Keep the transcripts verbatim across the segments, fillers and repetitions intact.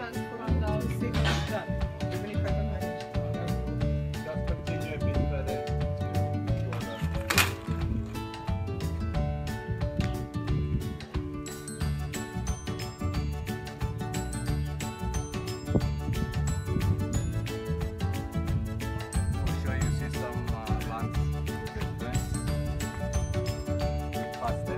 chance for us now to see how it's done, even if I don't manage. Just continue a bit further. For sure you see some uh, lands difference. Faster.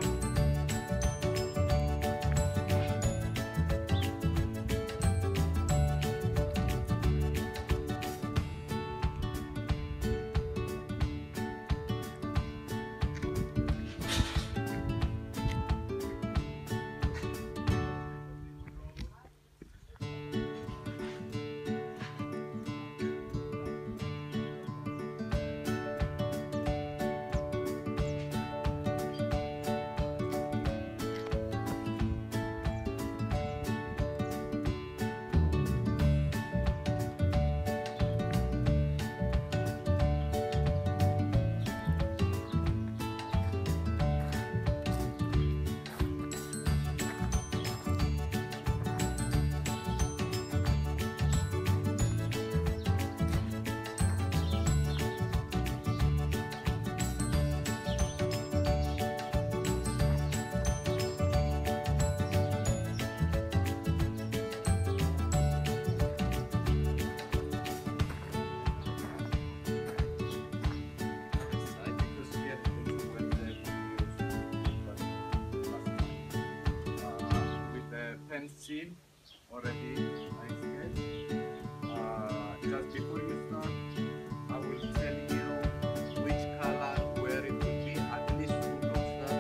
Pencil already I sketched. Uh, just before you start, I will tell you which color, where it will be. At least you know that.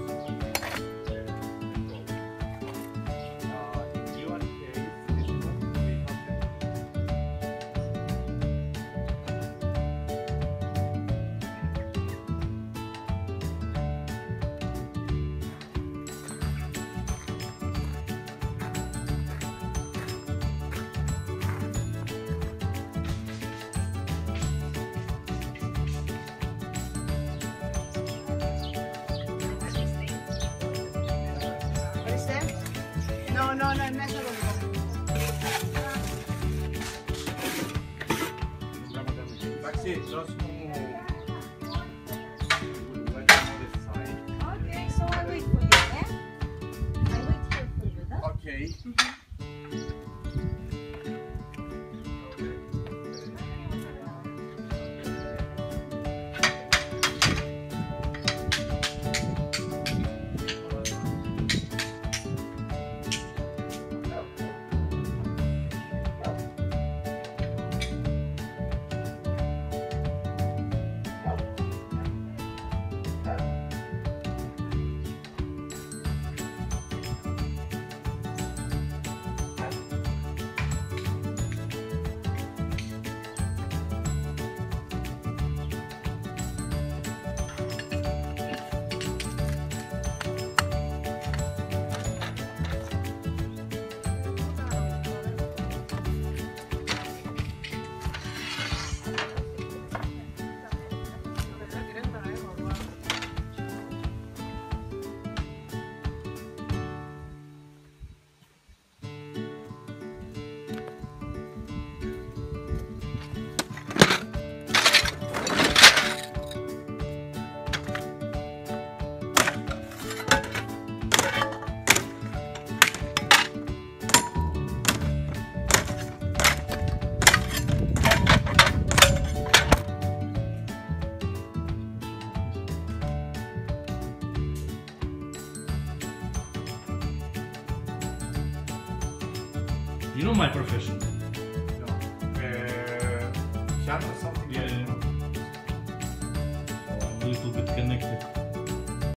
Uh, in your case, this one we have No, no, no, è meglio così. That's it, just move. We'll work on this side. Okay, so I wait for you, eh? I wait here for you, no? Okay. You know my profession. No. Uh, Shano, something Yeah. like that. So I'm a little bit connected.